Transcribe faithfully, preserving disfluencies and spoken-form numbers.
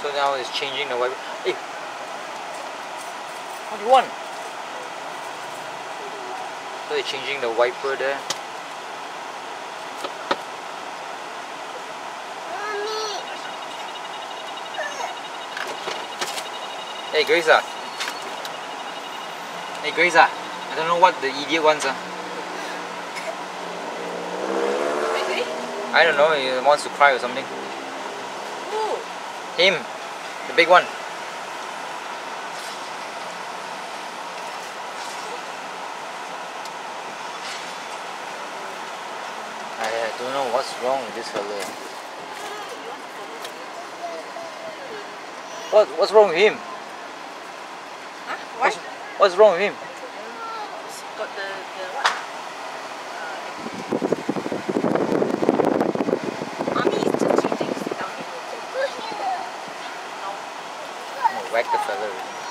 So now it's changing the wiper. Hey, what do you want? So they're changing the wiper there. Hey Grace, ah. Hey Grace, ah. I don't know what the idiot wants, ah. I don't know, he wants to cry or something. Who? Him, the big one. I don't know what's wrong with this fella. What? What's wrong with him? Huh? What? What's, what's wrong with him? Got the, the what? Mommy is just changing down here. No. Oh, whack the fella already.